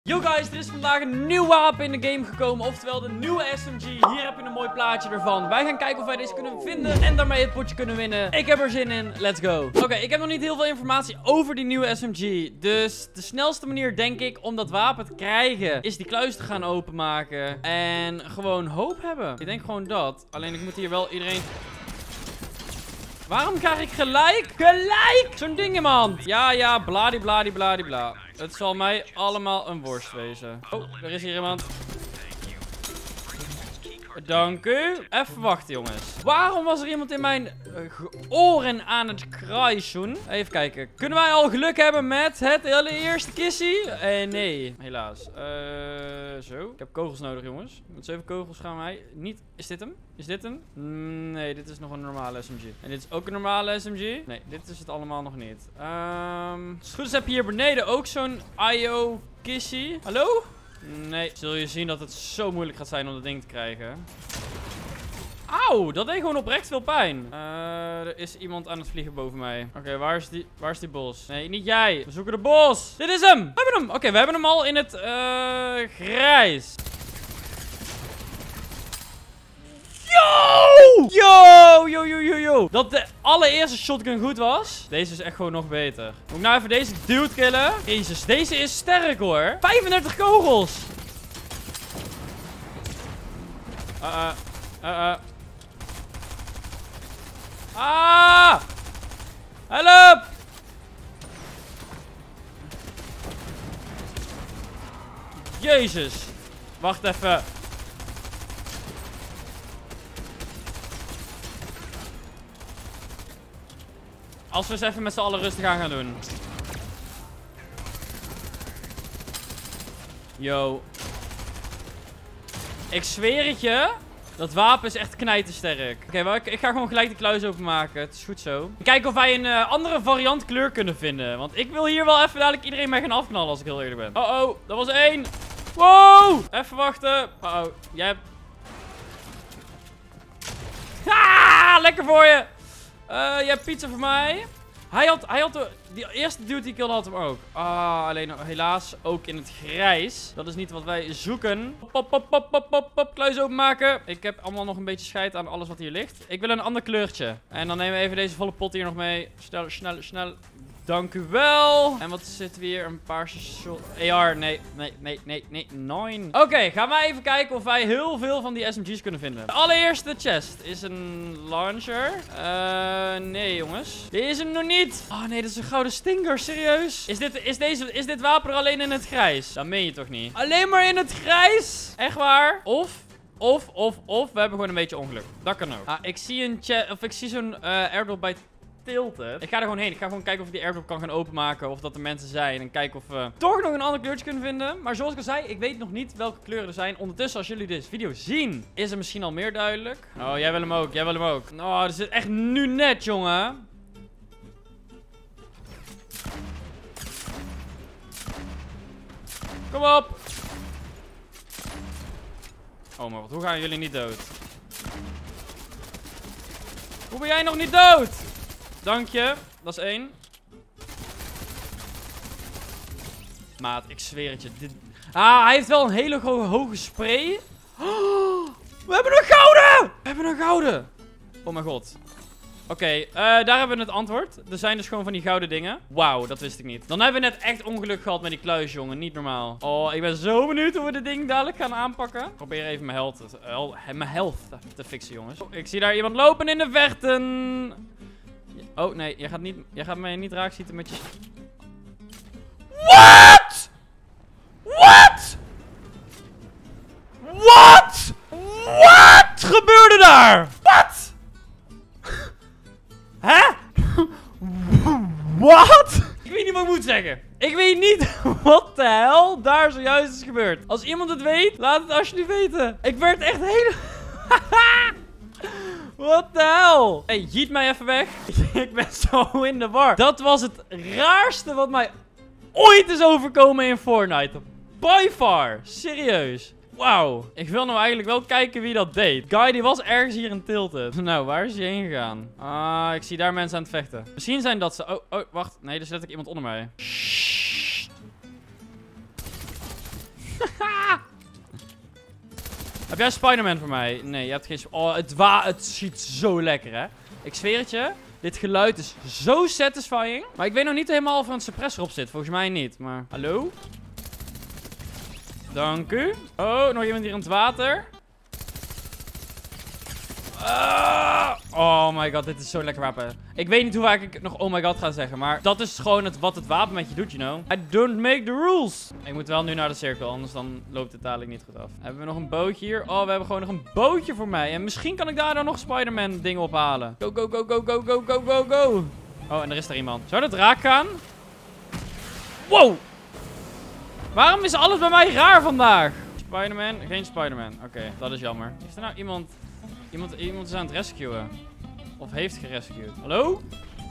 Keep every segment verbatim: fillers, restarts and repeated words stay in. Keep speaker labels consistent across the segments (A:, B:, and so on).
A: Yo guys, er is vandaag een nieuw wapen in de game gekomen, oftewel de nieuwe S M G. Hier heb je een mooi plaatje ervan. Wij gaan kijken of wij deze kunnen vinden en daarmee het potje kunnen winnen. Ik heb er zin in, let's go. Oké, okay, ik heb nog niet heel veel informatie over die nieuwe S M G. Dus de snelste manier, denk ik, om dat wapen te krijgen, is die kluis te gaan openmaken. En gewoon hoop hebben. Ik denk gewoon dat. Alleen ik moet hier wel iedereen... Waarom krijg ik gelijk? Gelijk! Zo'n ding in mijn hand. Ja, ja, bladibladibladibla. Het zal mij allemaal een worst wezen. Oh, er is hier iemand. Dank u. Even wachten, jongens. Waarom was er iemand in mijn uh, oren aan het kruisen? Even kijken. Kunnen wij al geluk hebben met het allereerste kissie? Eh, nee. Helaas. Uh, zo. Ik heb kogels nodig, jongens. Met zeven kogels gaan wij niet... Is dit hem? Is dit hem? Mm, nee, dit is nog een normale S M G. En dit is ook een normale S M G? Nee, dit is het allemaal nog niet. Um, als het goed is heb je hier beneden ook zo'n I O kissie. Hallo? Nee, zul je zien dat het zo moeilijk gaat zijn om dat ding te krijgen. Auw, dat deed gewoon oprecht veel pijn. Uh, er is iemand aan het vliegen boven mij. Oké, okay, waar is die, waar is die bos? Nee, niet jij. We zoeken de bos. Dit is hem. We hebben hem. Oké, okay, we hebben hem al in het uh, grijs. Yo! Yo! Yo, yo, yo, yo. Dat de allereerste shotgun goed was. Deze is echt gewoon nog beter. Moet ik nou even deze dude killen? Jezus, deze is sterk hoor. vijfendertig kogels. Uh, uh, uh, uh. Ah! Help! Jezus. Wacht even. Als we eens even met z'n allen rustig aan gaan doen. Yo. Ik zweer het je. Dat wapen is echt knijtersterk. Oké, okay, ik, ik ga gewoon gelijk de kluis openmaken. Het is goed zo. Kijken of wij een uh, andere variant kleur kunnen vinden. Want ik wil hier wel even dadelijk iedereen mee gaan afknallen als ik heel eerlijk ben. Oh oh, dat was één. Wow. Even wachten. Oh oh, jij hebt... Ah, lekker voor je. Uh, jij hebt pizza voor mij. Hij had, hij had de, die eerste dude die kilde had hem ook. Ah, alleen helaas ook in het grijs. Dat is niet wat wij zoeken. Pop, pop, pop, pop, pop, pop. Kluis openmaken. Ik heb allemaal nog een beetje scheid aan alles wat hier ligt. Ik wil een ander kleurtje. En dan nemen we even deze volle pot hier nog mee. Snel, snel, snel. Dank u wel. En wat zit weer? Een paarse shot. A R. Nee, nee, nee, nee, nee. nine. Oké, okay, gaan wij even kijken of wij heel veel van die S M G's kunnen vinden. De allereerste chest is een launcher. Uh, nee, jongens. Dit is hem nog niet. Oh nee, dat is een gouden stinger. Serieus? Is dit, is, deze, is dit wapen er alleen in het grijs? Dat meen je toch niet? Alleen maar in het grijs? Echt waar? Of... Of, of, of, we hebben gewoon een beetje ongeluk. Dat kan ook. Ah, ik zie een chest, of ik zie zo'n uh, airdrop bij Tilted. Ik ga er gewoon heen. Ik ga gewoon kijken of ik die airdrop kan gaan openmaken. Of dat er mensen zijn. En kijken of we toch nog een ander kleurtje kunnen vinden. Maar zoals ik al zei, ik weet nog niet welke kleuren er zijn. Ondertussen, als jullie deze video zien, is het misschien al meer duidelijk. Oh, jij wil hem ook. Jij wil hem ook. Oh, dat zit echt nu net, jongen. Kom op. Oh, maar wat? Hoe gaan jullie niet dood? Hoe ben jij nog niet dood? Dank je. Dat is één. Maat, ik zweer het je. Dit... Ah, hij heeft wel een hele ho hoge spray. Oh, we hebben een gouden! We hebben een gouden. Oh mijn god. Oké, okay, uh, daar hebben we het antwoord. Er zijn dus gewoon van die gouden dingen. Wauw, dat wist ik niet. Dan hebben we net echt ongeluk gehad met die kluis, jongen. Niet normaal. Oh, ik ben zo benieuwd hoe we dit ding dadelijk gaan aanpakken. Ik probeer even mijn health, uh, mijn health te fixen, jongens. Oh, ik zie daar iemand lopen in de vechten. Oh, nee. Jij gaat, niet, jij gaat mij niet raak schieten met je... What? What? What? What gebeurde daar? Wat? Hè? Wat? Ik weet niet wat ik moet zeggen. Ik weet niet wat de hel daar zojuist is gebeurd. Als iemand het weet, laat het alsjeblieft weten. Ik werd echt helemaal... What the hell? Hey, jeet mij even weg. Ik ben zo in de war. Dat was het raarste wat mij ooit is overkomen in Fortnite. By far. Serieus. Wauw. Ik wil nou eigenlijk wel kijken wie dat deed. Guy, die was ergens hier in Tilted. Nou, waar is hij heen gegaan? Ah, ik zie daar mensen aan het vechten. Misschien zijn dat ze... Oh, oh, wacht. Nee, er zit ik iemand onder mij. Shh. Heb jij Spider-Man voor mij? Nee, je hebt geen... Oh, het, wa het ziet zo lekker, hè? Ik zweer het je. Dit geluid is zo satisfying. Maar ik weet nog niet helemaal of er een suppressor op zit. Volgens mij niet, maar... Hallo? Dank u. Oh, nog iemand hier in het water. Uh, oh my god, dit is zo'n lekker wapen. Ik weet niet hoe vaak ik nog oh my god ga zeggen, maar dat is gewoon het, wat het wapen met je doet, you know. I don't make the rules. Ik moet wel nu naar de cirkel, anders dan loopt het dadelijk niet goed af. Hebben we nog een bootje hier? Oh, we hebben gewoon nog een bootje voor mij. En misschien kan ik daar dan nog Spider-Man dingen ophalen. Go, go, go, go, go, go, go, go, go. Oh, en er is er iemand. Zou dat raak gaan? Wow. Waarom is alles bij mij raar vandaag? Spider-Man? Geen Spider-Man. Oké, okay, dat is jammer. Is er nou iemand... Iemand, iemand is aan het rescuen. Of heeft gerescued. Hallo?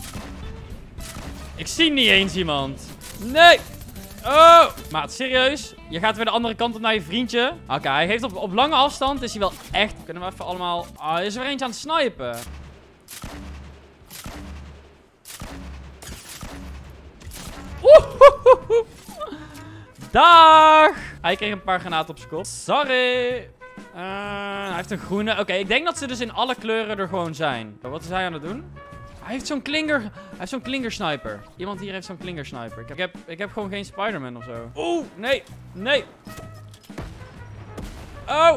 A: Ik zie niet eens iemand. Nee! Oh! Maat, serieus? Je gaat weer de andere kant op naar je vriendje. Oké, okay, hij heeft op, op lange afstand is hij wel echt... Kunnen we even allemaal... Ah, oh, is er eentje aan het snipen. Woehoehoe. Dag! Hij kreeg een paar granaten op zijn kop. Sorry! Uh, hij heeft een groene. Oké, okay, ik denk dat ze dus in alle kleuren er gewoon zijn. Wat is hij aan het doen? Hij heeft zo'n klinger. Hij heeft zo'n klingersniper. Iemand hier heeft zo'n klingersniper. Ik heb, ik heb, ik heb gewoon geen Spider-Man of zo. Oeh, nee. Nee. Oh.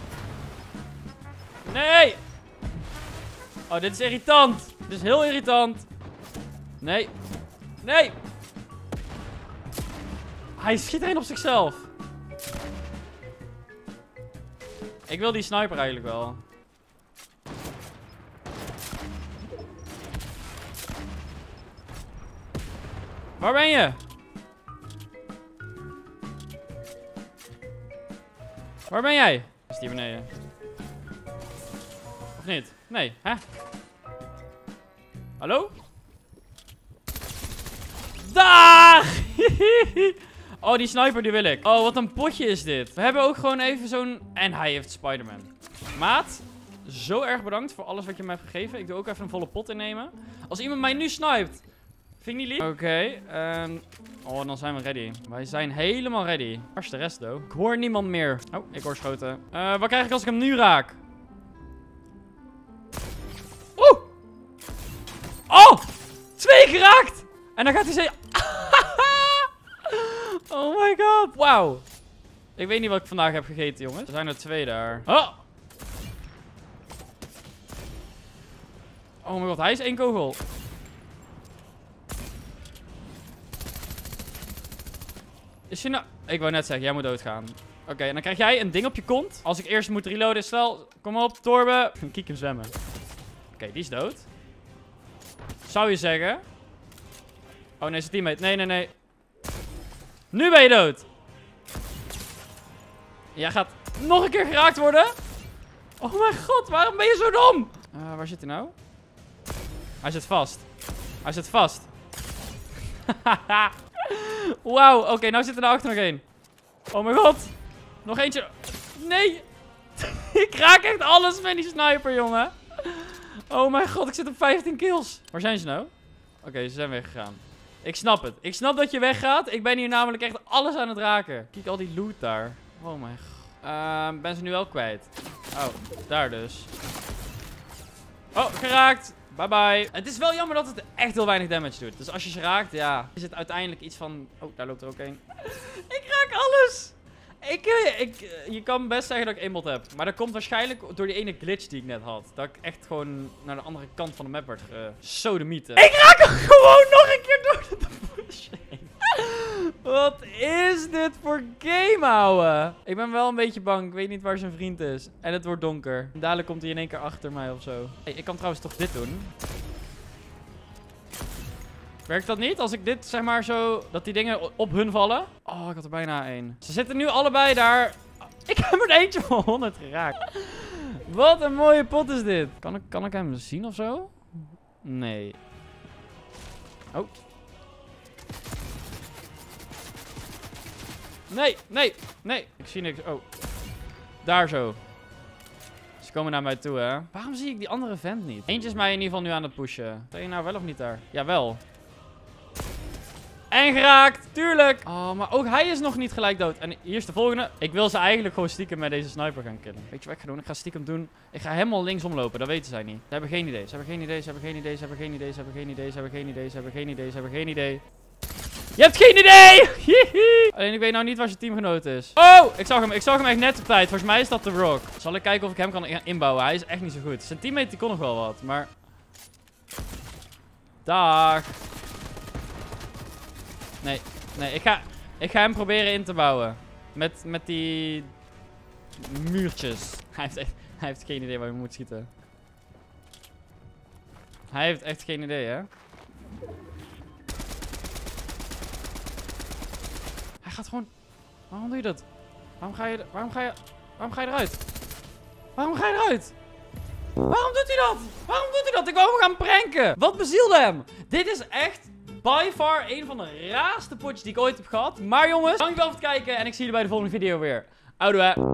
A: Nee. Oh, dit is irritant. Dit is heel irritant. Nee. Nee. Hij schiet erin op zichzelf. Ik wil die sniper eigenlijk wel. Waar ben je? Waar ben jij? Is die beneden? Of niet? Nee, hè? Hallo? Daar! Oh, die sniper die wil ik. Oh, wat een potje is dit. We hebben ook gewoon even zo'n... En hij heeft Spider-Man. Maat, zo erg bedankt voor alles wat je me hebt gegeven. Ik doe ook even een volle pot innemen. Als iemand mij nu snipet. Vind ik niet lief? Oké. Okay, um... Oh, dan zijn we ready. Wij zijn helemaal ready. Waar is de rest, though? Ik hoor niemand meer. Oh, ik hoor schoten. Uh, wat krijg ik als ik hem nu raak? Oeh! Oh! Twee geraakt! En dan gaat hij zeggen... Oh my god. Wauw. Ik weet niet wat ik vandaag heb gegeten, jongens. Er zijn er twee daar. Oh. Oh my god, hij is één kogel. Is je nou... Ik wou net zeggen, jij moet doodgaan. Oké, okay, en dan krijg jij een ding op je kont. Als ik eerst moet reloaden, snel. Kom op, Torben. Kiek hem zwemmen. Oké, okay, die is dood. Zou je zeggen. Oh nee, zijn teammate. Nee, nee, nee. Nu ben je dood. Jij gaat nog een keer geraakt worden. Oh mijn god, waarom ben je zo dom? Uh, waar zit hij nou? Hij zit vast. Hij zit vast. Wauw, oké, okay, nou zit er daarachter nog één. Oh mijn god. Nog eentje. Nee. Ik raak echt alles met die sniper, jongen. Oh mijn god, ik zit op vijftien kills. Waar zijn ze nou? Oké, okay, ze zijn weggegaan. Ik snap het. Ik snap dat je weggaat. Ik ben hier namelijk echt alles aan het raken. Kijk al die loot daar. Oh mijn god. Uh, ben ze nu wel kwijt? Oh, daar dus. Oh, geraakt. Bye bye. Het is wel jammer dat het echt heel weinig damage doet. Dus als je ze raakt, ja, is het uiteindelijk iets van... Oh, daar loopt er ook een. Ik raak alles. Ik, ik, je kan best zeggen dat ik aimbot heb. Maar dat komt waarschijnlijk door die ene glitch die ik net had. Dat ik echt gewoon naar de andere kant van de map werd gesodemieten. Ik raak hem gewoon nog een keer door de bush heen. Wat is dit voor game, ouwe? Ik ben wel een beetje bang. Ik weet niet waar zijn vriend is. En het wordt donker. En dadelijk komt hij in één keer achter mij of zo. Hey, ik kan trouwens toch dit doen? Werkt dat niet? Als ik dit, zeg maar, zo... Dat die dingen op hun vallen? Oh, ik had er bijna één. Ze zitten nu allebei daar. Ik heb er eentje van honderd geraakt. Wat een mooie pot is dit. Kan ik, kan ik hem zien of zo? Nee. Oh. Nee, nee, nee. Ik zie niks. Oh. Daar zo. Ze komen naar mij toe, hè. Waarom zie ik die andere vent niet? Eentje is mij in ieder geval nu aan het pushen. Ben je nou wel of niet daar? Jawel. En geraakt, tuurlijk. Oh, maar ook hij is nog niet gelijk dood. En hier is de volgende. Ik wil ze eigenlijk gewoon stiekem met deze sniper gaan killen. Weet je wat ik ga doen? Ik ga stiekem doen. Ik ga helemaal linksom lopen, dat weten zij niet. Ze hebben geen idee, ze hebben geen idee, ze hebben geen idee, ze hebben geen idee, ze hebben geen idee, ze hebben geen idee, ze hebben geen idee, ze hebben geen idee. Je hebt geen idee! Alleen ik weet nou niet waar zijn teamgenoot is. Oh, ik zag hem. Ik zag hem echt net op tijd. Volgens mij is dat de Rock. Zal ik kijken of ik hem kan inbouwen? Hij is echt niet zo goed. Zijn teammate die kon nog wel wat, maar... Dag. Nee, nee. Ik ga, ik ga hem proberen in te bouwen. Met, met die... muurtjes. Hij heeft, echt, hij heeft geen idee waar je moet schieten. Hij heeft echt geen idee, hè? Hij gaat gewoon... Waarom doe je dat? Waarom ga je... Waarom ga je... Waarom ga je eruit? Waarom ga je eruit? Waarom doet hij dat? Waarom doet hij dat? Ik wou hem gaan pranken. Wat bezielde hem? Dit is echt by far een van de raarste potjes die ik ooit heb gehad. Maar jongens, dankjewel voor het kijken. En ik zie jullie bij de volgende video weer. Oudoe.